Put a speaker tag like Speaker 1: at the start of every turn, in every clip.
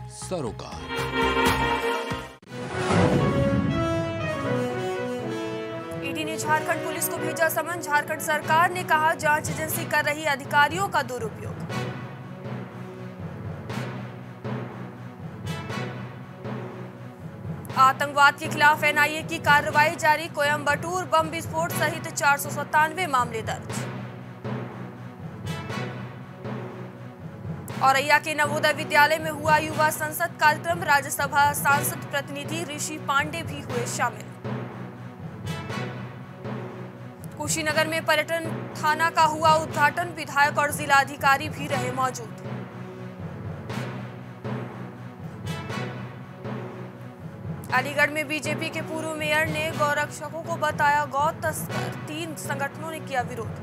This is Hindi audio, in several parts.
Speaker 1: सरोकार।
Speaker 2: ईडी ने झारखंड पुलिस को भेजा समन। झारखंड सरकार ने कहा जांच एजेंसी कर रही अधिकारियों का दुरुपयोग। आतंकवाद के खिलाफ एनआईए की कार्रवाई जारी। कोयंबटूर बम विस्फोट सहित 497 मामले दर्ज। औरैया के नवोदय विद्यालय में हुआ युवा संसद कार्यक्रम। राज्यसभा सांसद प्रतिनिधि ऋषि पांडे भी हुए शामिल। कुशीनगर में पर्यटन थाना का हुआ उद्घाटन। विधायक और जिलाधिकारी भी रहे मौजूद। अलीगढ़ में बीजेपी के पूर्व मेयर ने गौरक्षकों को बताया गौ तस्कर। 3 संगठनों ने किया विरोध।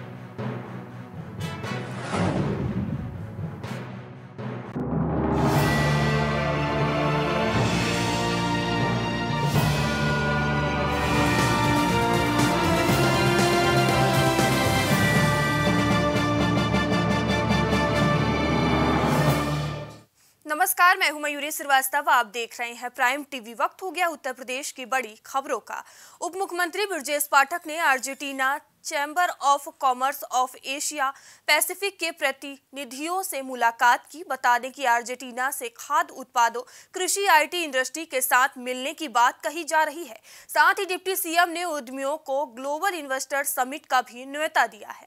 Speaker 2: नमस्कार, मैं हूं मयूरी श्रीवास्तव। आप देख रहे हैं प्राइम टीवी। वक्त हो गया उत्तर प्रदेश की बड़ी खबरों का। उप मुख्यमंत्री ब्रजेश पाठक ने Argentina chamber of commerce of Asia Pacific के प्रतिनिधियों से मुलाकात की। बता दें कि अर्जेंटीना से खाद्य उत्पादों, कृषि, आईटी इंडस्ट्री के साथ मिलने की बात कही जा रही है। साथ ही डिप्टी सीएम ने उद्यमियों को ग्लोबल इन्वेस्टर समिट का भी न्योता दिया है।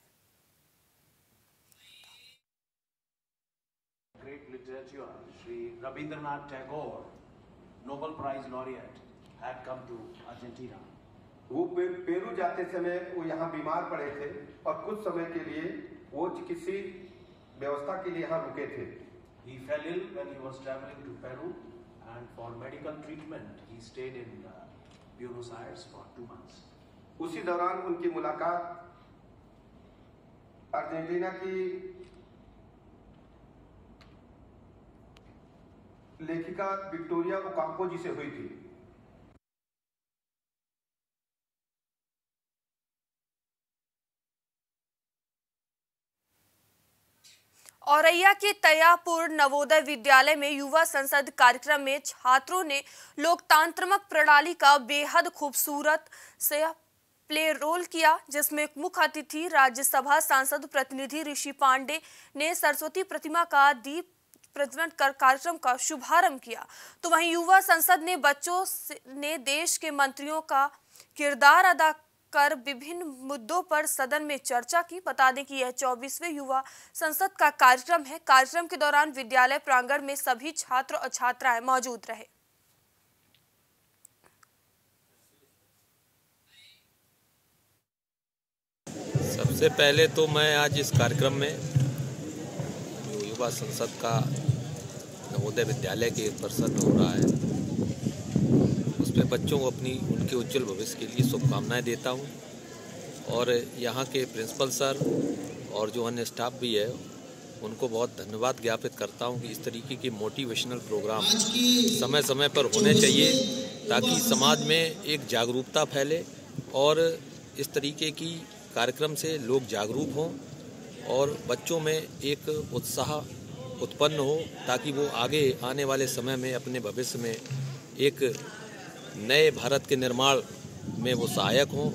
Speaker 3: Sri Rabindranath Tagore, Nobel Prize laureate, had come to Argentina.
Speaker 4: वो पेरू जाते समय वो यहाँ बीमार पड़े थे और कुछ समय के लिए वो चिकित्सीय व्यवस्था के लिए यहाँ रुके थे।
Speaker 3: He fell ill when he was traveling to Peru, and for medical treatment he stayed in Buenos Aires for 2 months.
Speaker 4: उसी दौरान उनकी मुलाकात अर्जेंटीना की लेखिका विक्टोरिया ओकाम्पो जी से हुई थी।
Speaker 2: औरैया के तैयापुर नवोदय विद्यालय में युवा संसद कार्यक्रम में छात्रों ने लोकतांत्रिक प्रणाली का बेहद खूबसूरत से प्ले रोल किया, जिसमें मुख्य अतिथि राज्यसभा सांसद प्रतिनिधि ऋषि पांडे ने सरस्वती प्रतिमा का दीप प्रज्वलित कर कार्यक्रम का शुभारंभ किया। तो वहीं युवा संसद ने बच्चों ने देश के मंत्रियों का किरदार अदा कर विभिन्न मुद्दों पर सदन में चर्चा की। बता दें कि यह 24वें युवा संसद का कार्यक्रम है। कार्यक्रम के दौरान विद्यालय प्रांगण में सभी छात्र और छात्राएं मौजूद रहे।
Speaker 5: सबसे पहले तो मैं आज इस कार्यक्रम में युवा संसद का नवोदय विद्यालय के परिसर में हो रहा है, उसमें बच्चों को उनके उज्जवल भविष्य के लिए शुभकामनाएं देता हूं। और यहाँ के प्रिंसिपल सर और जो अन्य स्टाफ भी है उनको बहुत धन्यवाद ज्ञापित करता हूं कि इस तरीके के मोटिवेशनल प्रोग्राम समय समय पर होने चाहिए, ताकि समाज में एक जागरूकता फैले और इस तरीके की कार्यक्रम से लोग जागरूक हों और बच्चों में एक उत्साह उत्पन्न हो, ताकि वो आगे आने वाले समय में अपने भविष्य में एक नए भारत के निर्माण में वो सहायक हों।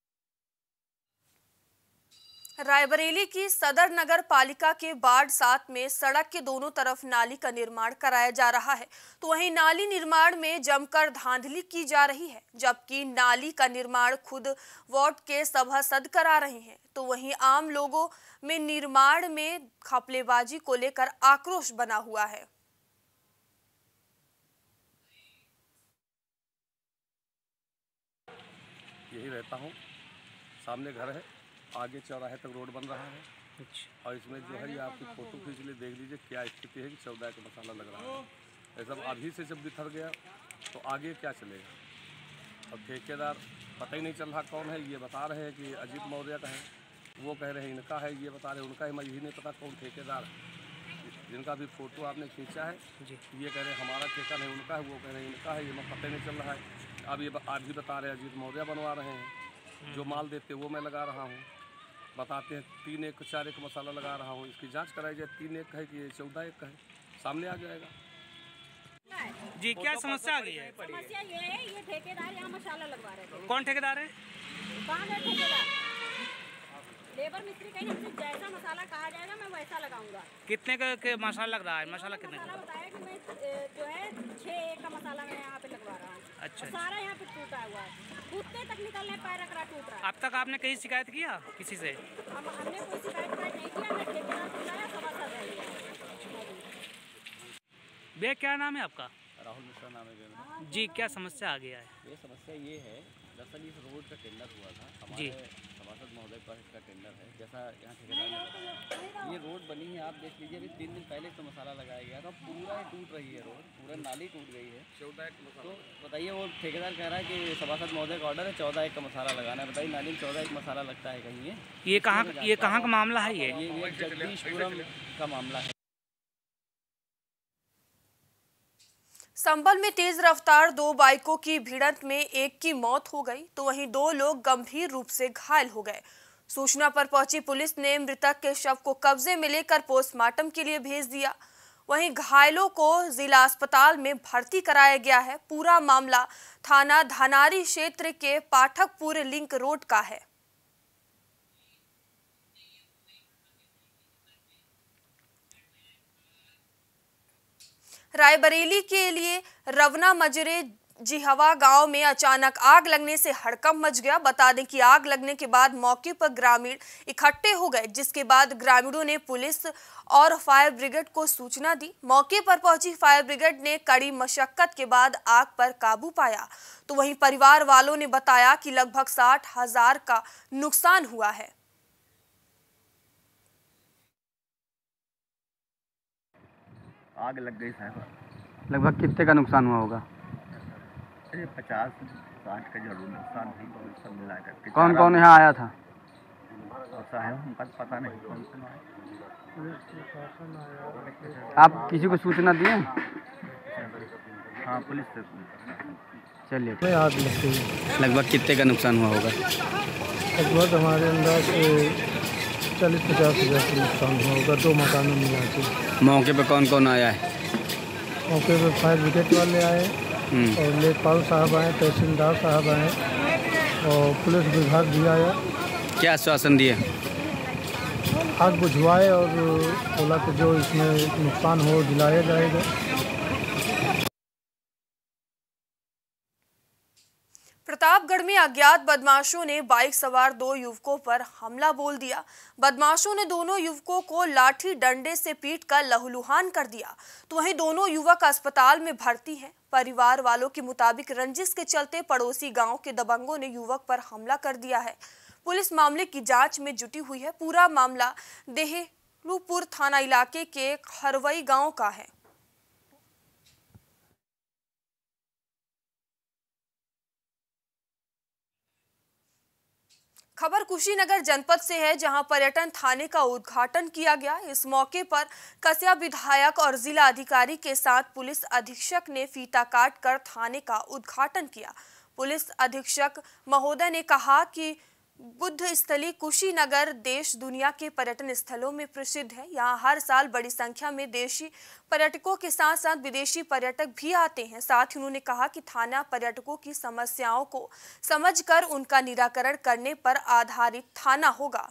Speaker 2: रायबरेली की सदर नगर पालिका के वार्ड 7 में सड़क के दोनों तरफ नाली का निर्माण कराया जा रहा है। तो वहीं नाली निर्माण में जमकर धांधली की जा रही है, जबकि नाली का निर्माण खुद वार्ड के सभासद करा रहे हैं। तो वहीं आम लोगों में निर्माण में घपलेबाजी को लेकर आक्रोश बना हुआ है।
Speaker 6: यही रहता हूँ, सामने घर है, आगे चौराहे तक रोड बन रहा है। और इसमें जो है ये आपकी फोटो खींच ले, देख लीजिए क्या स्थिति है कि 14 का मसाला लग रहा है। ये सब अभी से जब बिखर गया तो आगे क्या चलेगा। अब ठेकेदार पता ही नहीं चल रहा कौन है। ये बता रहे हैं कि अजीत मौर्य का है, वो कह रहे हैं इनका है, ये बता रहे हैं उनका है। मैं यही नहीं पता कौन ठेकेदार है। जिनका भी फोटो आपने खींचा है ये कह रहे हैं हमारा ठेका नहीं, उनका है, वो कह रहे हैं इनका है। ये मैं पता ही नहीं चल रहा है। अब ये आज भी बता रहे हैं अजीत मौर्य बनवा रहे हैं। जो माल देते वो मैं लगा रहा हूँ। बताते हैं 3 एक 4 एक मसाला लगा रहा हूँ। इसकी जांच कराई जाए, 3 एक है कि 14 एक का है, सामने आ जाएगा।
Speaker 1: का है।
Speaker 7: जी, क्या समस्या आ गई है?
Speaker 1: समस्या ये है, ये ठेकेदार यहाँ मसाला लगवा रहे थे।
Speaker 7: कौन ठेकेदार है?
Speaker 1: कौन है ठेकेदार? लेबर मिस्त्री कहीं हमसे जैसा मसाला कहा जाएगा मैं वैसा लगाऊंगा।
Speaker 7: कितने का मसाला लग रहा है? मसाला कितने का?
Speaker 1: बताया कि मैं जो है 6 का मसाला मैं यहाँ पे लगवा रहा हूँ।
Speaker 7: अच्छा,
Speaker 1: सारा यहाँ पे टूटा हुआ है, टूटने तक निकलने पैर रख रहा टूट रहा है।
Speaker 7: अब तक आपने कहीं शिकायत किया किसी से?
Speaker 1: हमने कोई शिकायत नहीं किया, मैं ठेकेदार से बुलाया, सभासद है।
Speaker 7: भैया क्या नाम है आपका?
Speaker 8: राहुल मिश्रा नाम है मेरा।
Speaker 7: जी, क्या समस्या आ गया है?
Speaker 8: ये समस्या ये है, दरअसल इस रोड का टेंडर हुआ था
Speaker 7: जी।
Speaker 8: हमारे सभासद महोदय का इसका टेंडर है। जैसा यहाँ ठेकेदार ने बताया, ये रोड बनी है, आप देख लीजिए, अभी 3 दिन पहले तो मसाला लगाया गया था, पूरा टूट रही है रोड, पूरा नाली टूट गई है। तो बताइए, वो ठेकेदार कह रहा है कि सभासद महोदय का ऑर्डर है 14 का मसाला लगाना है। बताइए, नाली में 14 मसाला लगता है कहीं?
Speaker 7: ये कहाँ का मामला है?
Speaker 8: ये जगदीशपुरम का मामला है।
Speaker 2: संभल में तेज रफ्तार 2 बाइकों की भिड़ंत में एक की मौत हो गई तो वहीं 2 लोग गंभीर रूप से घायल हो गए। सूचना पर पहुंची पुलिस ने मृतक के शव को कब्जे में लेकर पोस्टमार्टम के लिए भेज दिया। वहीं घायलों को जिला अस्पताल में भर्ती कराया गया है। पूरा मामला थाना धनारी क्षेत्र के पाठकपुर लिंक रोड का है। रायबरेली के लिए रवना मजरे जिहवा गांव में अचानक आग लगने से हड़कंप मच गया। बता दें कि आग लगने के बाद मौके पर ग्रामीण इकट्ठे हो गए, जिसके बाद ग्रामीणों ने पुलिस और फायर ब्रिगेड को सूचना दी। मौके पर पहुंची फायर ब्रिगेड ने कड़ी मशक्कत के बाद आग पर काबू पाया। तो वहीं परिवार वालों ने बताया कि लगभग 60,000 का नुकसान हुआ है।
Speaker 8: आग लग गई साहब।
Speaker 9: लगभग कितने का नुकसान हुआ होगा?
Speaker 8: 50-60 का जरूर नुकसान भी, बहुत सब मिला करके।
Speaker 9: कौन कौन यहाँ आया था?
Speaker 8: हमको पता नहीं कौन कौन आया।
Speaker 9: आप किसी को सूचना दिए?
Speaker 8: हाँ, पुलिस से।
Speaker 9: चलिए।
Speaker 10: आग लग गई।
Speaker 9: लगभग कितने का नुकसान हुआ होगा?
Speaker 10: लगभग हमारे अंदाज से 40-50 हज़ार का नुकसान हुआ होगा, 2 मकानों में मिला के।
Speaker 9: मौके पे कौन कौन आया है?
Speaker 10: मौके पे फायर ब्रिगेड वाले आए और लेखपाल साहब आए, तहसीलदार साहब आए और पुलिस विभाग भी आया।
Speaker 9: क्या आश्वासन दिए?
Speaker 10: आग बुझवाए और बोला कि जो इसमें नुकसान हो दिलाया जाएगा।
Speaker 2: प्रतापगढ़ में अज्ञात बदमाशों ने बाइक सवार 2 युवकों पर हमला बोल दिया। बदमाशों ने दोनों युवकों को लाठी डंडे से पीटकर लहूलुहान कर दिया। तो वहीं दोनों युवक अस्पताल में भर्ती हैं। परिवार वालों के मुताबिक रंजिश के चलते पड़ोसी गांव के दबंगों ने युवक पर हमला कर दिया है। पुलिस मामले की जांच में जुटी हुई है। पूरा मामला देहलूपुर थाना इलाके के खरवई गाँव का है। खबर कुशीनगर जनपद से है, जहां पर्यटन थाने का उद्घाटन किया गया। इस मौके पर कसिया विधायक और जिला अधिकारी के साथ पुलिस अधीक्षक ने फीता काटकर थाने का उद्घाटन किया। पुलिस अधीक्षक महोदय ने कहा कि बुद्ध स्थली कुशीनगर देश दुनिया के पर्यटन स्थलों में प्रसिद्ध है। यहाँ हर साल बड़ी संख्या में देशी पर्यटकों के साथ साथ विदेशी पर्यटक भी आते हैं। साथ ही उन्होंने कहा कि थाना पर्यटकों की समस्याओं को समझकर उनका निराकरण करने पर आधारित थाना होगा।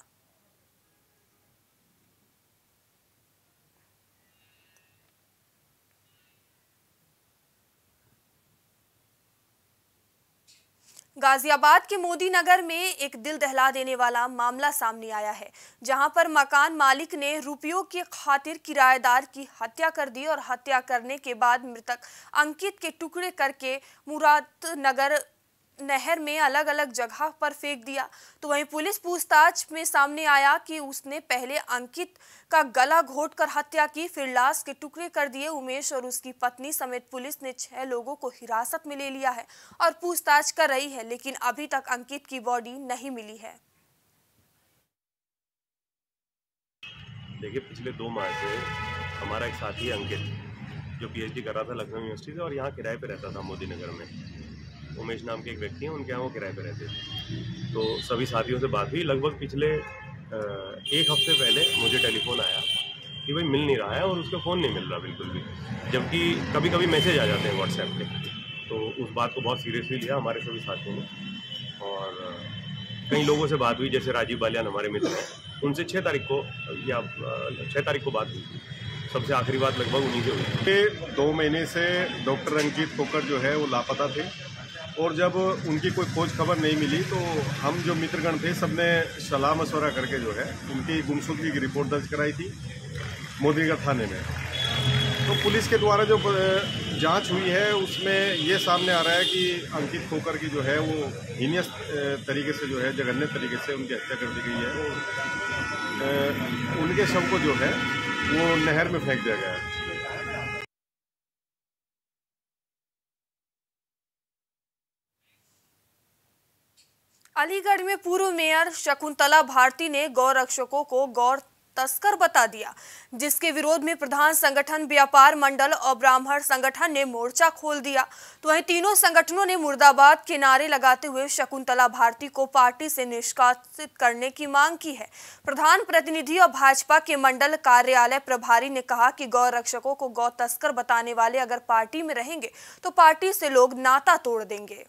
Speaker 2: गाजियाबाद के मोदी नगर में एक दिल दहला देने वाला मामला सामने आया है, जहां पर मकान मालिक ने रुपयों की खातिर किराएदार की हत्या कर दी और हत्या करने के बाद मृतक अंकित के टुकड़े करके मुरादनगर नहर में अलग अलग जगह पर फेंक दिया। तो वहीं पुलिस पूछताछ में सामने आया कि उसने पहले अंकित का गला घोंटकर हत्या की, फिर लाश के टुकड़े कर दिए। उमेश और उसकी पत्नी समेत पुलिस ने 6 लोगों को हिरासत में ले लिया है और पूछताछ कर रही है, लेकिन अभी तक अंकित की बॉडी नहीं मिली है।
Speaker 11: देखिए, पिछले 2 माह से हमारा एक साथी अंकित जो PhD कर रहा था लखनऊ यूनिवर्सिटी से और यहाँ किराए पे रहता था मोदी नगर में। उमेश नाम के एक व्यक्ति हैं, उनके यहाँ वो किराए पे रहते थे। तो सभी साथियों से बात हुई। लगभग पिछले 1 हफ्ते पहले मुझे टेलीफोन आया कि भाई मिल नहीं रहा है और उसका फ़ोन नहीं मिल रहा बिल्कुल भी, जबकि कभी कभी मैसेज आ जाते हैं व्हाट्सएप पे। तो उस बात को बहुत सीरियसली लिया हमारे सभी साथियों ने, और कई लोगों से बात हुई, जैसे राजीव बालियान हमारे मित्र हैं, उनसे 6 तारीख को बात हुई थी। सबसे आखिरी बात लगभग उन्हीं से हुई।
Speaker 12: 2 महीने से डॉक्टर रंजीत खोकर जो है वो लापता थे, और जब उनकी कोई खोज खबर नहीं मिली तो हम जो मित्रगण थे सबने सलाह मशवरा करके जो है उनकी गुमशुदगी की रिपोर्ट दर्ज कराई थी मोदीनगर थाने में। तो पुलिस के द्वारा जो जांच हुई है उसमें ये सामने आ रहा है कि अंकित खोकर की जो है वो हीनियस तरीके से जो है जघन्य तरीके से उनकी हत्या कर दी गई है, और उनके शव को जो है वो नहर में फेंक दिया गया है।
Speaker 2: अलीगढ़ में पूर्व मेयर शकुंतला भारती ने गौरक्षकों को गौ तस्कर बता दिया, जिसके विरोध में प्रधान संगठन व्यापार मंडल और ब्राह्मण संगठन ने मोर्चा खोल दिया। तो वहीं तीनों संगठनों ने मुर्दाबाद के नारे लगाते हुए शकुंतला भारती को पार्टी से निष्कासित करने की मांग की है। प्रधान प्रतिनिधि और भाजपा के मंडल कार्यालय प्रभारी ने कहा कि गौरक्षकों को गौ तस्कर बताने वाले अगर पार्टी में रहेंगे तो पार्टी से लोग नाता तोड़ देंगे।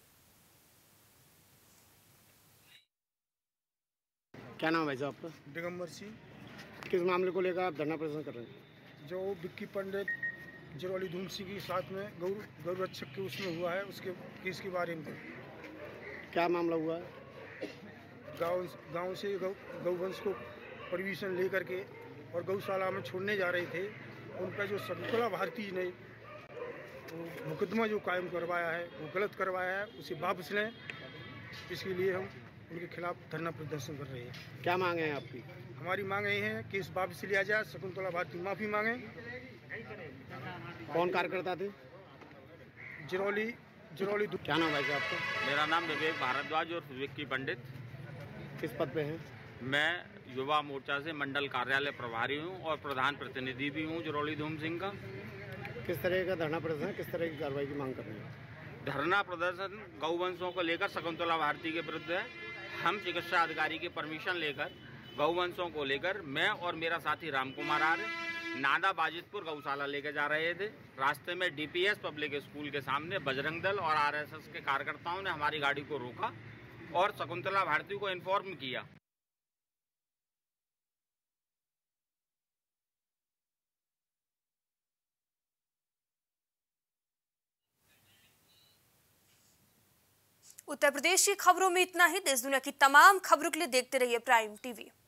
Speaker 13: क्या नाम है आपका?
Speaker 10: दिगंबर सिंह।
Speaker 13: किस मामले को लेकर आप धरना प्रदर्शन कर रहे हैं?
Speaker 10: जो विक्की पंडित जरौली धूम सिंह के साथ में गौरक्षक के उसमें हुआ है, उसके केस के बारे में।
Speaker 13: क्या मामला हुआ है?
Speaker 10: गांव से गौवंश को परमिशन लेकर के और गौशाला में छोड़ने जा रहे थे, उन पर जो शकुंतला भारती ने मुकदमा जो कायम करवाया है वो गलत करवाया है, उसे वापस लें। इसके लिए हम उनके खिलाफ धरना प्रदर्शन कर रहे हैं।
Speaker 13: क्या मांग है आपकी?
Speaker 10: हमारी मांग ये है कि इस वापस लिया जाए, शकुंतला भारती माफ़ी मांगे।
Speaker 13: कौन कार्यकर्ता थे?
Speaker 10: जरौली।
Speaker 13: क्या नाम है आपका?
Speaker 14: मेरा नाम विवेक भारद्वाज और विक्की पंडित।
Speaker 13: किस पद पे हैं?
Speaker 14: मैं युवा मोर्चा से मंडल कार्यालय प्रभारी हूँ और प्रधान प्रतिनिधि भी हूँ जरौली धूम सिंह का।
Speaker 13: किस तरह का धरना प्रदर्शन, किस तरह की कार्रवाई की मांग कर रहे हैं?
Speaker 14: धरना प्रदर्शन गौवंशों को लेकर शकुंतला भारती के विरुद्ध है। हम चिकित्सा अधिकारी की परमिशन लेकर गौवंशों को लेकर मैं और मेरा साथी राम कुमार आर्य नादा बाजितपुर गौशाला लेकर जा रहे थे। रास्ते में डीपीएस पब्लिक स्कूल के सामने बजरंग दल और आरएसएस के कार्यकर्ताओं ने हमारी गाड़ी को रोका और शकुंतला भारती को इन्फॉर्म किया।
Speaker 2: उत्तर प्रदेश की खबरों में इतना ही। देश दुनिया की तमाम खबरों के लिए देखते रहिए प्राइम टीवी।